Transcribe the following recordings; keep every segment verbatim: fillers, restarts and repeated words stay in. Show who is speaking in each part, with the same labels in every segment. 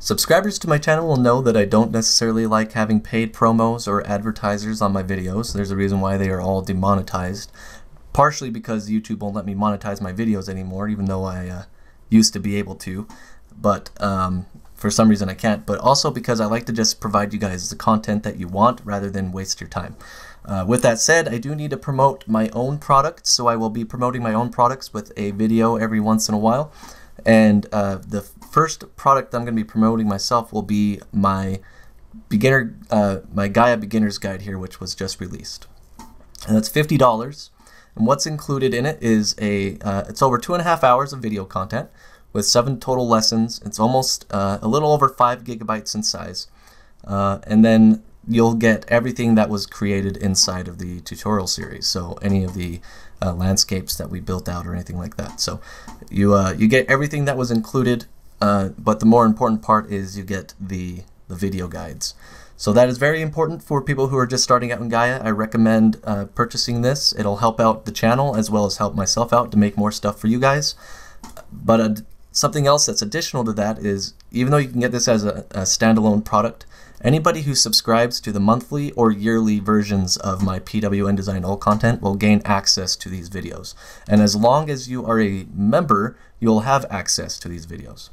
Speaker 1: Subscribers to my channel will know that I don't necessarily like having paid promos or advertisers on my videos. There's a reason why they are all demonetized. Partially because YouTube won't let me monetize my videos anymore, even though I uh, used to be able to. But um, for some reason I can't. But also because I like to just provide you guys the content that you want rather than waste your time. Uh, with that said, I do need to promote my own products, so I will be promoting my own products with a video every once in a while. And uh, the first product I'm going to be promoting myself will be my beginner, uh, my Gaia Beginner's Guide here, which was just released. And that's fifty dollars. And what's included in it is a, uh, it's over two and a half hours of video content with seven total lessons. It's almost uh, a little over five gigabytes in size. Uh, and then you'll get everything that was created inside of the tutorial series. So any of the uh, landscapes that we built out or anything like that. So you uh, you get everything that was included, uh, but the more important part is you get the, the video guides. So that is very important for people who are just starting out in Gaia. I recommend uh, purchasing this. It'll help out the channel as well as help myself out to make more stuff for you guys. But uh, something else that's additional to that is, even though you can get this as a, a standalone product, anybody who subscribes to the monthly or yearly versions of my P W N Design All content will gain access to these videos. And as long as you are a member, you'll have access to these videos.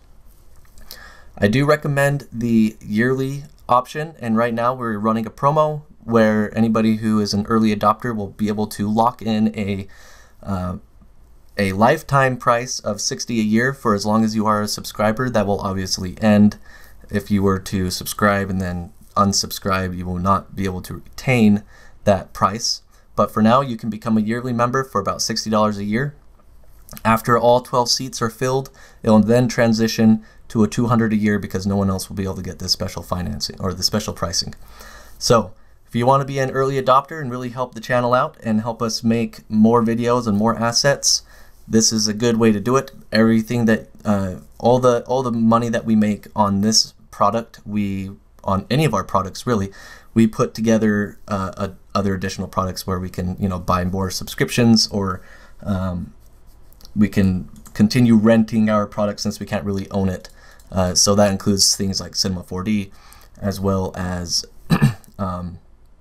Speaker 1: I do recommend the yearly option, and right now we're running a promo where anybody who is an early adopter will be able to lock in a uh, a lifetime price of sixty dollars a year for as long as you are a subscriber. That will obviously end if you were to subscribe and then unsubscribe. You will not be able to retain that price. But for now, you can become a yearly member for about sixty dollars a year. After all twelve seats are filled, it will then transition to a two hundred dollars a year because no one else will be able to get this special financing or the special pricing. So if you want to be an early adopter and really help the channel out and help us make more videos and more assets, this is a good way to do it. Everything that uh, all the all the money that we make on this product, we on any of our products really, we put together uh, a, other additional products where we can, you know, buy more subscriptions, or um, we can continue renting our product since we can't really own it. Uh, so that includes things like Cinema four D, as well as um,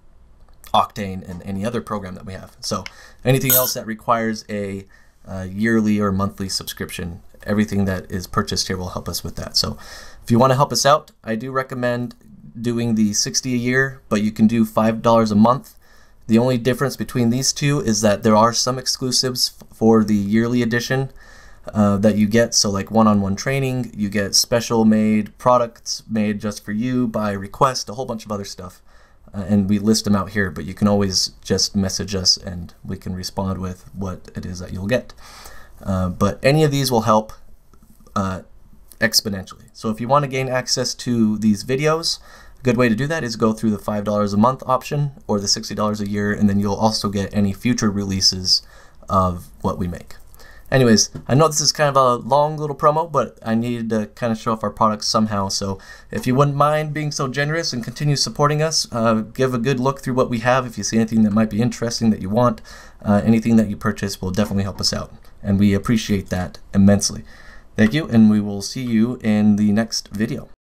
Speaker 1: Octane and any other program that we have. So anything else that requires a uh, yearly or monthly subscription, everything that is purchased here will help us with that. So if you want to help us out, I do recommend doing the sixty dollars a year, but you can do five dollars a month. The only difference between these two is that there are some exclusives for the yearly edition uh, that you get. So like one-on-one training, you get special made products made just for you by request, a whole bunch of other stuff. Uh, and we list them out here, but you can always just message us and we can respond with what it is that you'll get. Uh, but any of these will help uh, exponentially. So if you want to gain access to these videos, a good way to do that is go through the five dollars a month option or the sixty dollars a year, and then you'll also get any future releases of what we make. Anyways, I know this is kind of a long little promo, but I needed to kind of show off our products somehow. So if you wouldn't mind being so generous and continue supporting us, uh, give a good look through what we have. If you see anything that might be interesting that you want, uh, anything that you purchase will definitely help us out. And we appreciate that immensely. Thank you, and we will see you in the next video.